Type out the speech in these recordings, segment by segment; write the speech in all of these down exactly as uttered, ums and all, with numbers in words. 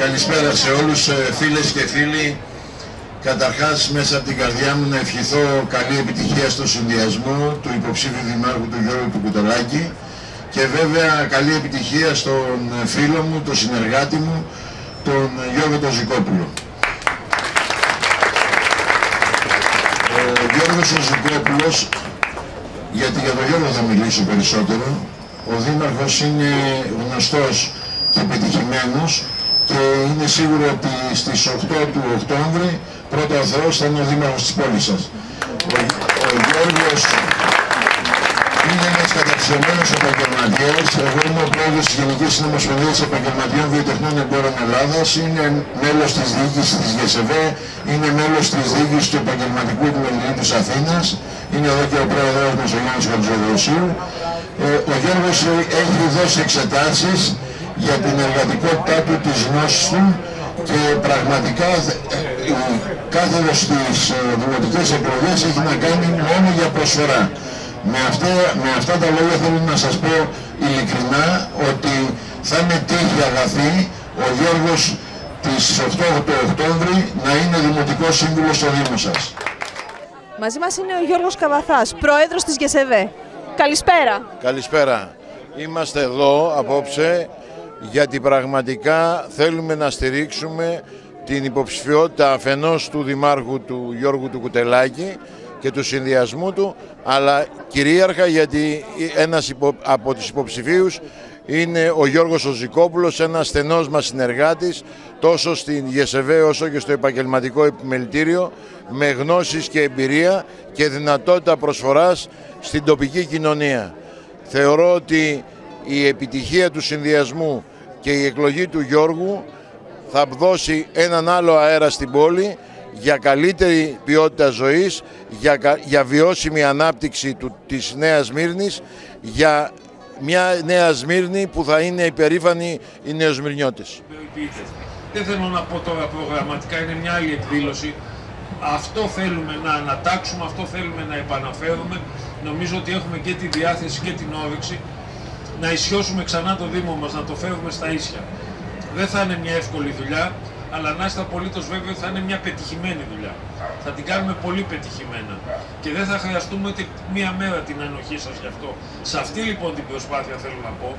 Καλησπέρα σε όλους, φίλες και φίλοι. Καταρχάς, μέσα από την καρδιά μου να ευχηθώ καλή επιτυχία στο συνδυασμό του υποψήφιου δημάρχου του Γιώργου του Κουτελάκη και βέβαια καλή επιτυχία στον φίλο μου, τον συνεργάτη μου, τον Γιώργο τον Ζικόπουλο. Ο Γιώργος ο Ζικόπουλος, γιατί για τον Γιώργο θα μιλήσω περισσότερο, ο δήμαρχος είναι γνωστός και επιτυχημένος και είναι σίγουρο ότι στις οκτώ του Οκτώβρη πρώτα ο Θεός θα είναι ο δήμαρχος της πόλης σας. Ο, ο Γιώργος είναι ένας καταξιωμένος επαγγελματίας. Εγώ είμαι ο πρόεδρος της Γενικής Συνομοσπονδίας Επαγγελματιών Βιοτεχνών Εμπόρων Ελλάδας. Είναι μέλος της διοίκησης της ΓΕΣΕΒΕ, είναι μέλος της διοίκησης του Επαγγελματικού Επιμελητηρίου της Αθήνας. Είναι εδώ και ο πρόεδρος μας, ο Γιάννης Χατζηδροσίου. Ε, ο Γιώργος έχει δώσει εξετάσεις για την εργατικότητά του, τις γνώσεις του και πραγματικά η κάθεδος στις δημοτικές εκλογές έχει να κάνει μόνο για προσφορά. Με αυτά, με αυτά τα λόγια θέλω να σας πω ειλικρινά ότι θα είναι τύχη αγαθή ο Γιώργος της οκτώ του Οκτώβρη να είναι Δημοτικός Σύμβουλος στο Δήμο σας. Μαζί μας είναι ο Γιώργος Καβαθάς, πρόεδρος της ΓΕΣΕΒΕ. Καλησπέρα. Καλησπέρα. Είμαστε εδώ απόψε γιατί πραγματικά θέλουμε να στηρίξουμε την υποψηφιότητα αφενός του Δημάρχου του Γιώργου του Κουτελάκη και του συνδυασμού του, αλλά κυρίαρχα γιατί ένας υπο, από τους υποψηφίους είναι ο Γιώργος ο Ζικόπουλος, ένας στενός μας συνεργάτης τόσο στην ΓΕΣΕΒΕ όσο και στο Επαγγελματικό Επιμελητήριο, με γνώσεις και εμπειρία και δυνατότητα προσφοράς στην τοπική κοινωνία. Θεωρώ ότι η επιτυχία του συνδυασμού και η εκλογή του Γιώργου θα δώσει έναν άλλο αέρα στην πόλη για καλύτερη ποιότητα ζωής, για, για βιώσιμη ανάπτυξη του, της Νέας Σμύρνης, για μια Νέα Σμύρνη που θα είναι υπερήφανη οι νεοσμυρνιώτες. Δεν θέλω να πω τώρα προγραμματικά, είναι μια άλλη εκδήλωση. Αυτό θέλουμε να ανατάξουμε, αυτό θέλουμε να επαναφέρουμε. Νομίζω ότι έχουμε και τη διάθεση και την όρεξη να ισιώσουμε ξανά το Δήμο μας, να το φέρουμε στα ίσια. Δεν θα είναι μια εύκολη δουλειά, αλλά να είστε απολύτως βέβαιοι ότι θα είναι μια πετυχημένη δουλειά. Θα την κάνουμε πολύ πετυχημένα και δεν θα χρειαστούμε ούτε μία μέρα την ανοχή σας γι' αυτό. Σε αυτή λοιπόν την προσπάθεια θέλω να πω,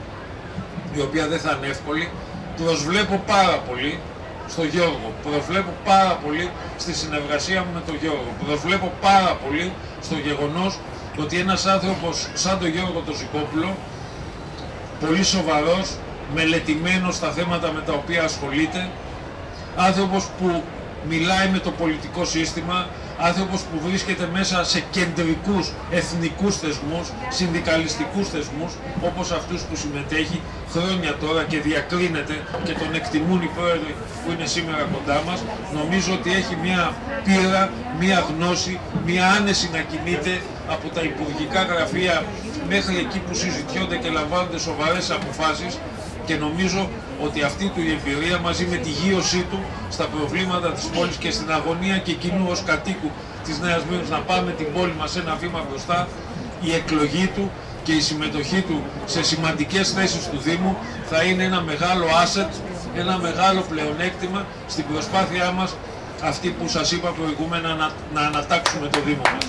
η οποία δεν θα είναι εύκολη, προσβλέπω πάρα πολύ στο Γιώργο, προσβλέπω πάρα πολύ στη συνεργασία μου με τον Γιώργο, προσβλέπω πάρα πολύ στο γεγονός ότι ένας άνθρωπος σαν τον Γιώργο τον Ζικόπουλο, πολύ σοβαρός, μελετημένος στα θέματα με τα οποία ασχολείται, άνθρωπος που μιλάει με το πολιτικό σύστημα, άνθρωπος που βρίσκεται μέσα σε κεντρικούς εθνικούς θεσμούς, συνδικαλιστικούς θεσμούς, όπως αυτούς που συμμετέχει χρόνια τώρα και διακρίνεται και τον εκτιμούν οι πρόεδροι που είναι σήμερα κοντά μας. Νομίζω ότι έχει μια πείρα, μια γνώση, μια άνεση να κινείται από τα υπουργικά γραφεία μέχρι εκεί που συζητιόνται και λαμβάνονται σοβαρές αποφάσεις. Και νομίζω ότι αυτή του η εμπειρία μαζί με τη γείωσή του στα προβλήματα της πόλης και στην αγωνία και εκείνου ως κατοίκου της Νέας Σμύρνης να πάμε την πόλη μας ένα βήμα μπροστά, η εκλογή του και η συμμετοχή του σε σημαντικές θέσεις του Δήμου θα είναι ένα μεγάλο asset, ένα μεγάλο πλεονέκτημα στην προσπάθειά μας αυτή που σας είπα προηγούμενα να, να ανατάξουμε το Δήμο μας.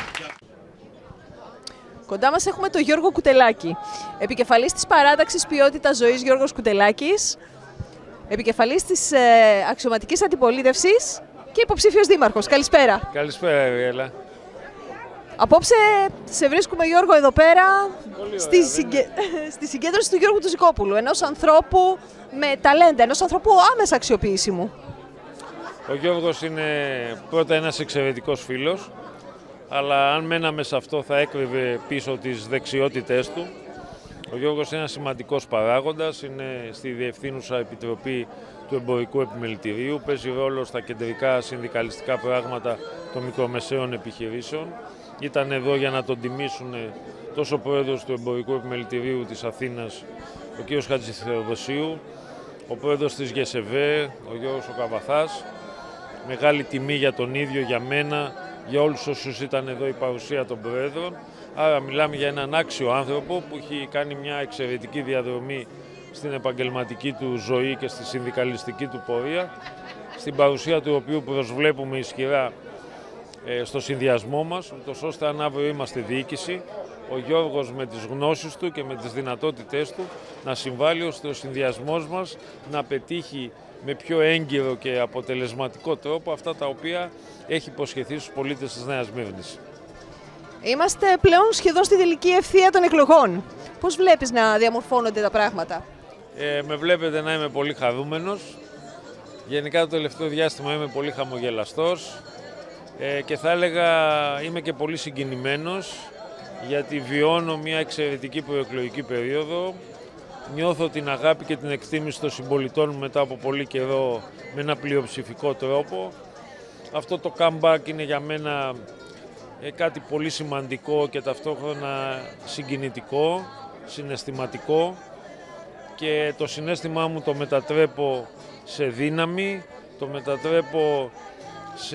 Κοντά μας έχουμε τον Γιώργο Κουτελάκη, επικεφαλής της παράταξης ποιότητας ζωής Γιώργος Κουτελάκης, επικεφαλής της ε, αξιωματικής αντιπολίτευσης και υποψήφιος δήμαρχος. Καλησπέρα. Καλησπέρα, Ριέλα. Απόψε σε βρίσκουμε, Γιώργο, εδώ πέρα ωραία, στη, συγκε... στη συγκέντρωση του Γιώργου του Ζικόπουλου, ενός ανθρώπου με ταλέντα, ενός ανθρώπου άμεσα αξιοποιήσιμου. Ο Γιώργος είναι πρώτα ένας εξαιρετικός φίλος, αλλά αν μέναμε σε αυτό θα έκρυβε πίσω τις δεξιότητές του. Ο Γιώργος είναι ένας σημαντικός παράγοντας, είναι στη Διευθύνουσα Επιτροπή του Εμπορικού Επιμελητηρίου, παίζει ρόλο στα κεντρικά συνδικαλιστικά πράγματα των μικρομεσαίων επιχειρήσεων. Ήταν εδώ για να τον τιμήσουν τόσο ο πρόεδρος του Εμπορικού Επιμελητηρίου της Αθήνας, ο κ. Χατζηθεοδοσίου, ο πρόεδρος της ΓΕΣΕΒΕ, ο Γιώργος ο Καβαθάς. Μεγάλη τιμή για τον ίδιο, για μένα, για όλους όσους ήταν εδώ η παρουσία των Προέδρων. Άρα μιλάμε για έναν άξιο άνθρωπο που έχει κάνει μια εξαιρετική διαδρομή στην επαγγελματική του ζωή και στη συνδικαλιστική του πορεία, στην παρουσία του οποίου προσβλέπουμε ισχυρά στο συνδυασμό μας, ούτως ώστε αν αύριο είμαστε διοίκηση, ο Γιώργος με τις γνώσεις του και με τις δυνατότητές του να συμβάλλει ώστε ο συνδυασμός μας να πετύχει με πιο έγκυρο και αποτελεσματικό τρόπο αυτά τα οποία έχει υποσχεθεί στους πολίτες της Νέας Σμύρνης. Είμαστε πλέον σχεδόν στη τελική ευθεία των εκλογών. Πώς βλέπεις να διαμορφώνονται τα πράγματα? Ε, με βλέπετε να είμαι πολύ χαρούμενος. Γενικά το τελευταίο διάστημα είμαι πολύ χαμογελαστός ε, και θα έλεγα είμαι και πολύ συγκινημένος, γιατί βιώνω μια εξαιρετική προεκλογική περίοδο. Νιώθω την αγάπη και την εκτίμηση των συμπολιτών μου μετά από πολύ καιρό με ένα πλειοψηφικό τρόπο. Αυτό το comeback είναι για μένα ε, κάτι πολύ σημαντικό και ταυτόχρονα συγκινητικό, συναισθηματικό, και το συναίσθημά μου το μετατρέπω σε δύναμη, το μετατρέπω σε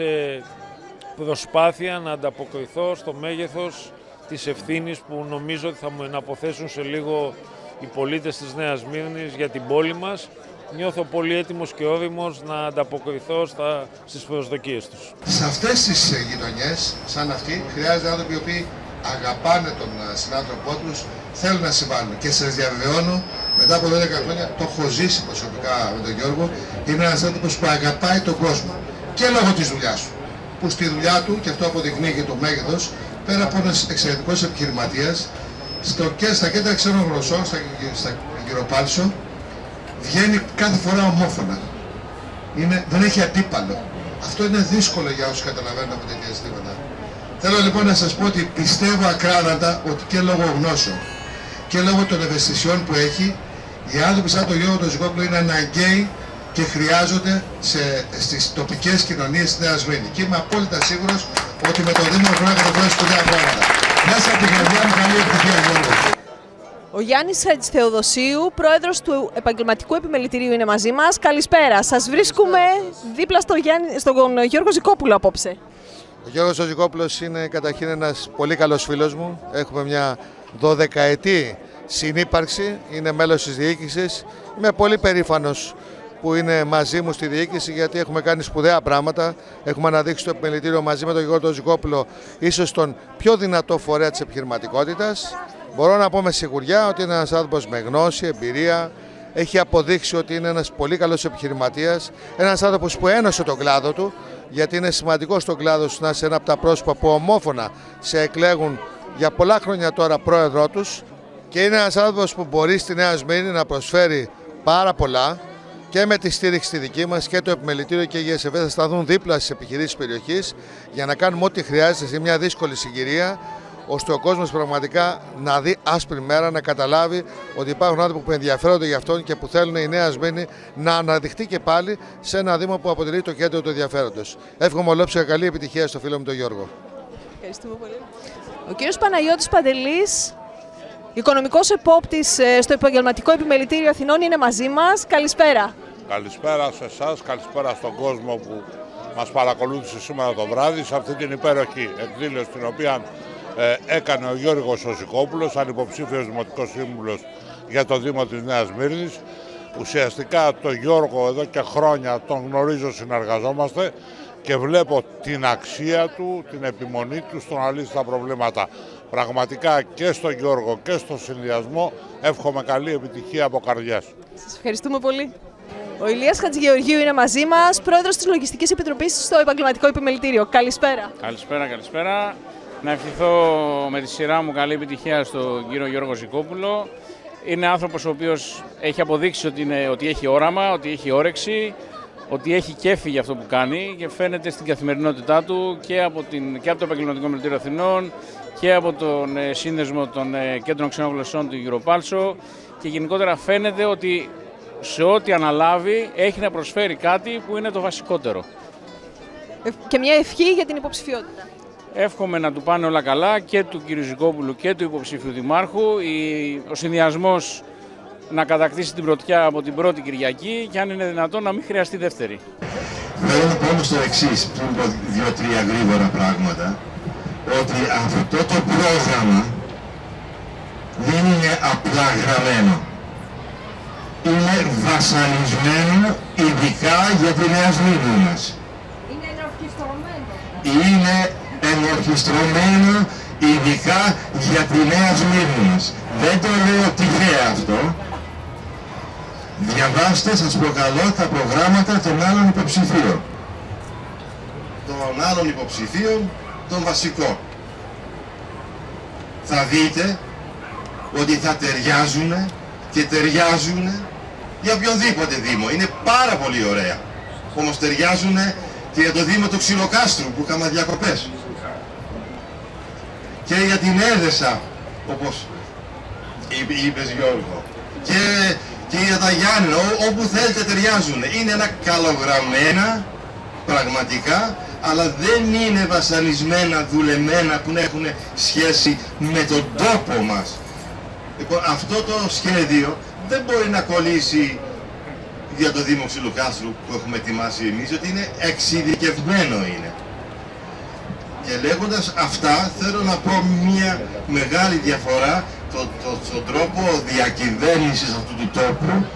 προσπάθεια να ανταποκριθώ στο μέγεθος της ευθύνης που νομίζω ότι θα μου εναποθέσουν σε λίγο οι πολίτες της Νέας Σμύρνης για την πόλη μας. Νιώθω πολύ έτοιμος και όριμος να ανταποκριθώ στα, στις προσδοκίες τους. Σε αυτές τις γειτονιές, σαν αυτή, χρειάζονται άνθρωποι οι οποίοι αγαπάνε τον συνάνθρωπό τους, θέλουν να συμβάλλουν. Και σας διαβεβαιώνω, μετά από δώδεκα χρόνια, το έχω ζήσει προσωπικά με τον Γιώργο, είναι ένας άνθρωπος που αγαπάει τον κόσμο. Και λόγω της δουλειάς του. Που στη δουλειά του, και αυτό αποδεικνύει και το μέγεθος, πέρα από ένας εξαιρετικός επιχειρηματίας, στο, και στα κέντρα ξένων γλωσσών, στα, στα Γυροπάλισσο, βγαίνει κάθε φορά ομόφωνα. Είναι, δεν έχει αντίπαλο. Αυτό είναι δύσκολο για όσους καταλαβαίνουν από τέτοια ζητήματα. Θέλω λοιπόν να σας πω ότι πιστεύω ακράδαντα ότι και λόγω γνώσεων και λόγω των ευαισθησιών που έχει, οι άνθρωποι σαν τον Γιώργο τον Ζυγόπουλο είναι αναγκαίοι και χρειάζονται σε, στις τοπικές κοινωνίες της Νέας Σμύρνης. Και είμαι απόλυτα σίγουρος ότι με το Δήμο μπορεί να καταφέρει σπουδαία πράγματα. Μέσα από την καρδιά μου, καλή επιτυχία, Γιώργο. Ο Γιάννης Χατζηθεοδοσίου, πρόεδρος του Επαγγελματικού Επιμελητηρίου, είναι μαζί μας. Καλησπέρα. Σας βρίσκουμε δίπλα στο Γιάννη, στον Γιώργο Ζυγόπουλο απόψε. Ο Γιώργος Ζυγόπουλος είναι καταρχήν ένας πολύ καλός φίλος μου. Έχουμε μια δωδεκαετή συνύπαρξη, είναι μέλος της διοίκησης. Είμαι πολύ περήφανος που είναι μαζί μου στη διοίκηση, γιατί έχουμε κάνει σπουδαία πράγματα. Έχουμε αναδείξει το επιμελητήριο μαζί με τον Γιώργο Ζυγόπουλο ίσως τον πιο δυνατό φορέα της επιχειρηματικότητας. Μπορώ να πω με σιγουριά ότι είναι ένας άνθρωπος με γνώση, εμπειρία. Έχει αποδείξει ότι είναι ένας πολύ καλός επιχειρηματίας. Ένας άνθρωπος που ένωσε τον κλάδο του, γιατί είναι σημαντικό στον κλάδο σου να είσαι ένα από τα πρόσωπα που ομόφωνα σε εκλέγουν για πολλά χρόνια τώρα πρόεδρό τους. Και είναι ένας άνθρωπος που μπορεί στη Νέα Σμύρνη να προσφέρει πάρα πολλά, και με τη στήριξη τη δική μας και το επιμελητήριο και η ΓΕΣΕΒ θα σταθούν δίπλα στις επιχειρήσεις της περιοχής για να κάνουμε ό,τι χρειάζεται σε μια δύσκολη συγκυρία, ώστε ο κόσμος πραγματικά να δει άσπρη μέρα, να καταλάβει ότι υπάρχουν άνθρωποι που ενδιαφέρονται για αυτόν και που θέλουν η Νέα Σμύρνη να αναδειχθεί και πάλι σε ένα Δήμο που αποτελεί το κέντρο του ενδιαφέροντος. Εύχομαι ολόψυχα καλή επιτυχία στο φίλο μου τον Γιώργο. Ευχαριστούμε πολύ. Ο κύριος Παναγιώτης Παντελής, οικονομικός επόπτης στο Επαγγελματικό Επιμελητήριο Αθηνών, είναι μαζί μας. Καλησπέρα. Καλησπέρα σε εσάς, καλησπέρα στον κόσμο που μας παρακολούθησε σήμερα το βράδυ σε αυτή την υπέροχη εκδήλωση την οποία ε, έκανε ο Γιώργος ο Ζυγόπουλος, σαν υποψήφιος Δημοτικός Σύμβουλος για το Δήμο της Νέας Σμύρνης. Ουσιαστικά τον Γιώργο εδώ και χρόνια τον γνωρίζω, συνεργαζόμαστε και βλέπω την αξία του, την επιμονή του στο να λύσει τα προβλήματα. Πραγματικά και στον Γιώργο και στον συνδυασμό εύχομαι καλή επιτυχία από καρδιάς. Σας ευχαριστούμε πολύ. Ο Ηλίας Χατζηγεωργίου είναι μαζί μας, πρόεδρος της Λογιστικής Επιτροπής στο Επαγγελματικό Επιμελητήριο. Καλησπέρα. Καλησπέρα, καλησπέρα. Να ευχηθώ με τη σειρά μου καλή επιτυχία στον κύριο Γιώργο Ζυγόπουλο. Είναι άνθρωπος ο οποίος έχει αποδείξει ότι, είναι, ότι έχει όραμα, ότι έχει όρεξη, ότι έχει κέφι για αυτό που κάνει και φαίνεται στην καθημερινότητά του και από, την, και από το Επαγγελματικό Επιμελητήριο Αθηνών και από τον ε, σύνδεσμο των ε, κέντρων ξένων γλωσσών του Γυροπάλισσο, και γενικότερα φαίνεται ότι σε ό,τι αναλάβει έχει να προσφέρει κάτι που είναι το βασικότερο. Και μια ευχή για την υποψηφιότητα. Εύχομαι να του πάνε όλα καλά και του κ. Ζυγόπουλου και του υποψήφιου δημάρχου. Ο συνδυασμός να κατακτήσει την πρωτιά από την πρώτη Κυριακή και αν είναι δυνατόν να μην χρειαστεί δεύτερη. Θέλω να πω όμως το εξής, πριν πω δύο-τρία γρήγορα πράγματα, ότι αυτό το πρόγραμμα δεν είναι απλά γραμμένο. είναι βασανισμένο ειδικά για τη Νέα Σμύρνη μας. Είναι ενορχιστρωμένο. Είναι ενορχιστρωμένο ειδικά για τη Νέα Σμύρνη μας. Δεν το λέω τυχαία αυτό. Διαβάστε, σας προκαλώ, τα προγράμματα των άλλων υποψηφίων. Των άλλων υποψηφίων, τον βασικό. Θα δείτε ότι θα ταιριάζουν και ταιριάζουν για οποιονδήποτε δήμο. Είναι πάρα πολύ ωραία. Όμως ταιριάζουν και για το δήμο του Ξυλοκάστρου που είχαμε διακοπές. Και για την Έδεσα, όπως είπες Γιώργο. Και, και για τα Γιάννενα, όπου θέλετε ταιριάζουν. Είναι ένα καλογραμμένα, πραγματικά, αλλά δεν είναι βασανισμένα, δουλεμένα που έχουν σχέση με τον τόπο μας. Λοιπόν, αυτό το σχέδιο δεν μπορεί να κολλήσει για το Δήμο Ξυλοκάστρου που έχουμε ετοιμάσει εμείς, ότι είναι εξειδικευμένο είναι. Και λέγοντας αυτά, θέλω να πω μια μεγάλη διαφορά το, το, στον τρόπο διακυβέρνησης αυτού του τόπου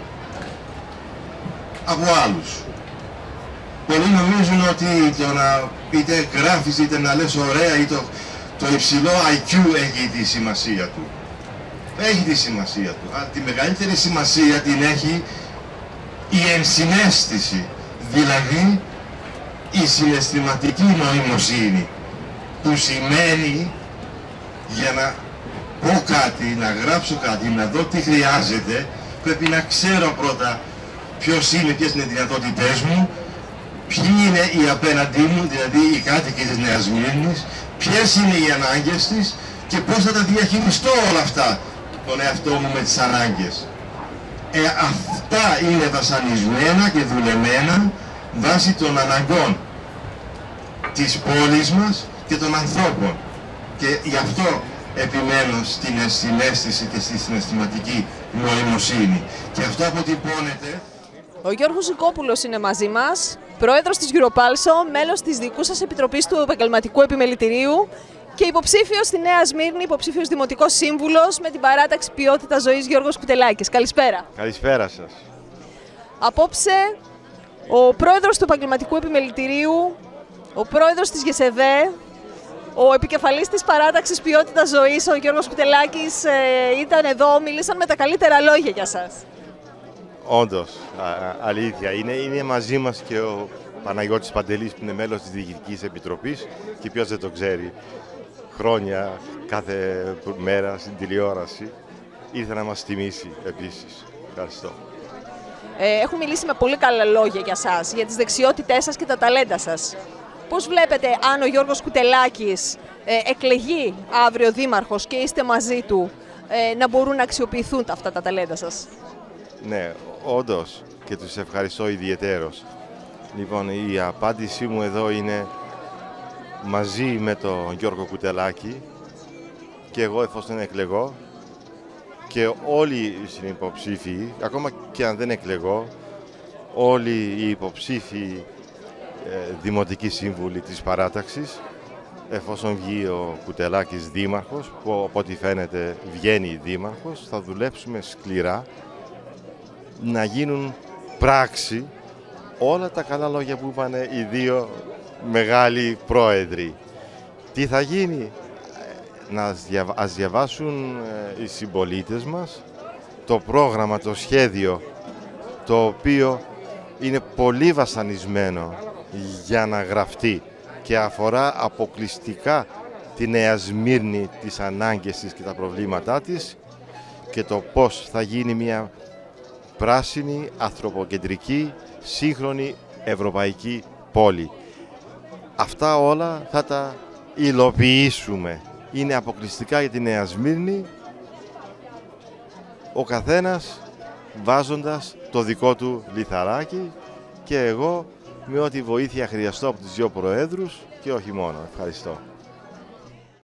από άλλους. Πολλοί νομίζουν ότι το να είτε γράφεις είτε να λες ωραία ή το, το υψηλό άι κιου έχει τη σημασία του. Έχει τη σημασία του. Αλλά τη μεγαλύτερη σημασία την έχει η ενσυναίσθηση. Δηλαδή η συναισθηματική νοημοσύνη. Που σημαίνει για να πω κάτι, να γράψω κάτι, να δω τι χρειάζεται, πρέπει να ξέρω πρώτα ποιος είναι, ποιες είναι οι δυνατότητές μου, ποιοι είναι οι απέναντί μου, δηλαδή οι κάτοικοι της Νέας Σμύρνης, ποιες είναι οι ανάγκες της και πώς θα τα διαχειριστώ όλα αυτά, τον εαυτό μου με τις ανάγκες. Ε, αυτά είναι βασανισμένα και δουλεμένα βάσει των αναγκών της πόλης μας και των ανθρώπων. Και γι' αυτό επιμένω στην συναίσθηση και στη συναισθηματική νοημοσύνη. Και αυτό αποτυπώνεται. Ο Γιώργος Ζικόπουλος είναι μαζί μας, πρόεδρος της Europulso, μέλος της δικού σας επιτροπής του Επαγγελματικού Επιμελητηρίου και υποψήφιος στη Νέα Σμύρνη, υποψήφιος δημοτικός σύμβουλος με την παράταξη Ποιότητα Ζωής Γιώργος Κουτελάκης. Καλησπέρα. Καλησπέρα σας. Απόψε, ο πρόεδρος του Επαγγελματικού Επιμελητηρίου, ο πρόεδρος της ΓΕΣΕΒΕ, ο επικεφαλής της παράταξης Ποιότητα Ζωής, ο Γιώργος Κουτελάκης, ε, ήταν εδώ, μίλησαν με τα καλύτερα λόγια για σας. Όντως, α, αλήθεια. Είναι, είναι μαζί μας και ο Παναγιώτης Παντελής που είναι μέλος της Διοικητικής Επιτροπής και ποιος δεν το ξέρει. Χρόνια, κάθε μέρα στην τηλεόραση. Ήρθε να μας τιμήσει επίσης. Ευχαριστώ. Ε, έχουν μιλήσει με πολύ καλά λόγια για σας, για τις δεξιότητές σας και τα ταλέντα σας. Πώς βλέπετε αν ο Γιώργος Κουτελάκης ε, εκλεγεί αύριο δήμαρχος και είστε μαζί του, ε, να μπορούν να αξιοποιηθούν αυτά τα ταλέντα σας? Ναι, όντως, και τους ευχαριστώ ιδιαιτέρως. Λοιπόν, η απάντησή μου εδώ είναι μαζί με τον Γιώργο Κουτελάκη και εγώ εφόσον εκλεγώ και όλοι οι συνυποψήφοι, ακόμα και αν δεν εκλεγώ, όλοι οι υποψήφοι ε, δημοτικοί σύμβουλοι της παράταξης, εφόσον βγει ο Κουτελάκης δήμαρχος, που από ό,τι φαίνεται βγαίνει δήμαρχος, θα δουλέψουμε σκληρά να γίνουν πράξη όλα τα καλά λόγια που είπαν οι δύο μεγάλοι πρόεδροι. Τι θα γίνει? Να ας διαβάσουν οι συμπολίτες μας το πρόγραμμα, το σχέδιο, το οποίο είναι πολύ βασανισμένο για να γραφτεί και αφορά αποκλειστικά τη Νέα Σμύρνη, τις ανάγκες της και τα προβλήματά της και το πώς θα γίνει μια πράσινη, ανθρωποκεντρική, σύγχρονη ευρωπαϊκή πόλη. Αυτά όλα θα τα υλοποιήσουμε. Είναι αποκλειστικά για τη Νέα Σμύρνη, ο καθένας βάζοντας το δικό του λιθαράκι και εγώ με ό,τι βοήθεια χρειαστώ από τους δύο προέδρους και όχι μόνο. Ευχαριστώ.